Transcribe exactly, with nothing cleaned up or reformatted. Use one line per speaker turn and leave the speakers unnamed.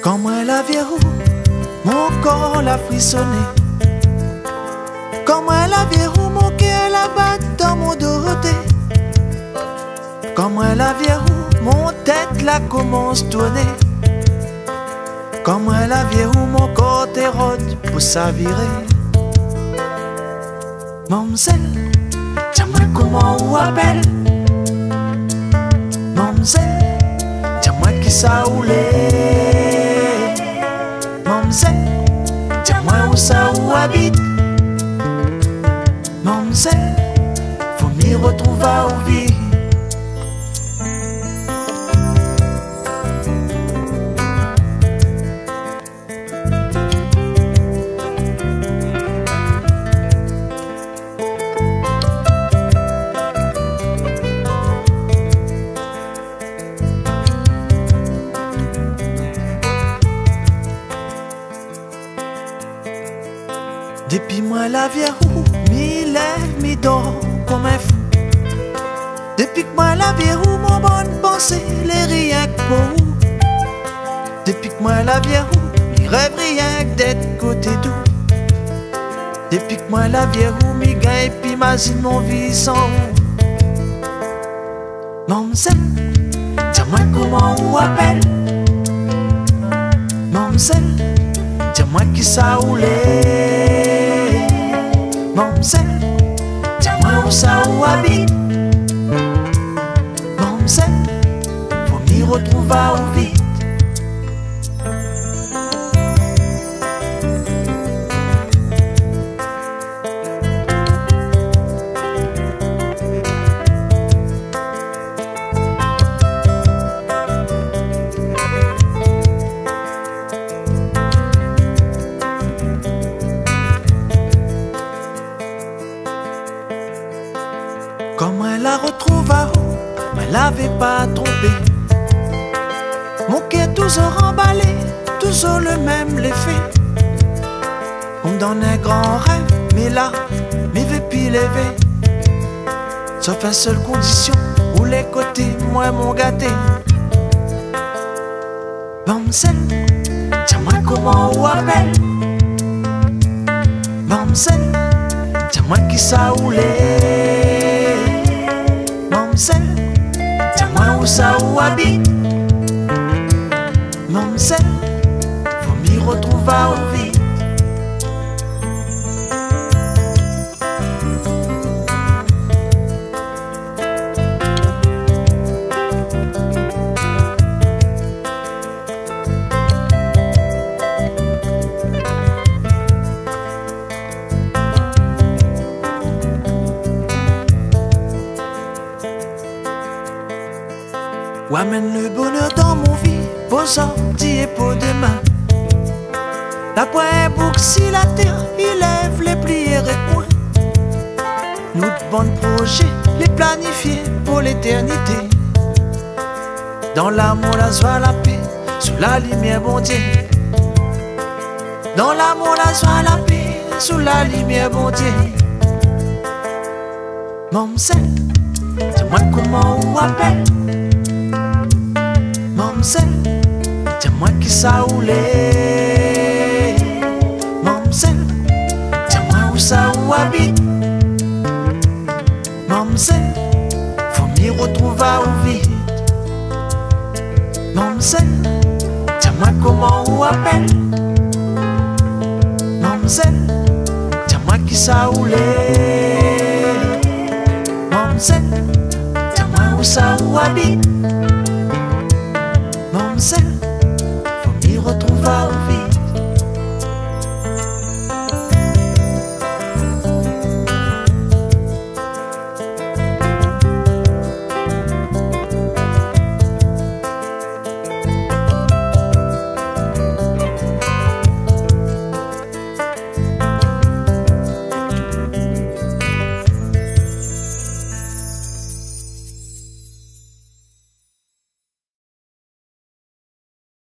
Quand moi la verrou, mon corps l'a frissonné. Quand moi la verrou, mon cœur la bat dans mon dorothée. Quand moi la verrou, mon tête la commence à tourner. Quand moi la verrou, mon corps t'érode pour s'avirer. Mamselle, dis-moi comment on appelle. Mamselle, dis-moi qui ça roulait. Mamselle, dis-moi où ça où habite. Mamselle, faut m'y retrouver au vide. Depuis moi la verrou, mi lève, mi dort comme un fou. Depuis que moi la verrou, mon bonne pensée, les rien que pour vous. Depuis que moi la verrou, mi rêve rien que d'être côté doux. Depuis que moi la verrou, mi gagne puis imagine mon vie sans vous. Mamselle, dis-moi comment on appelle. Mamselle, dis-moi qui ça roulait. Mamselle, dis-moi où ça où habite. Mamselle, faut m'y retrouver au vide. Comme elle la retrouve à haut, elle l'avait pas trompé. Mon cœur toujours emballé, toujours le même l'effet. On me donne un grand rêve, mais là, mes veux plus lever. Sauf à seule condition, où les côtés, moi mon gâté. Mamselle, dis-moi comment on appelle. Mamselle, dis-moi qui ça roulait. Mamselle, dis-moi où ça où habite. Mamselle, faut m'y retrouver au vide. Ou amène le bonheur dans mon vie, pour sortir et pour demain. La pointe boucle si la terre, il lève les pliers et point. Nous de bons projets, les planifier pour l'éternité. Dans l'amour, la joie, la paix, sous la lumière, bon Dieu. Dans l'amour, la joie, la paix, sous la lumière, bon Dieu. Mamselle, dis-moi comment on appelle. Mamselle, dis-moi qui ça roulait. Mamselle, dis-moi où ça où habite. Mamselle, faut m'y retrouver au vide. Mamselle, dis-moi comment on appelle. Mamselle, dis-moi qui ça roulait.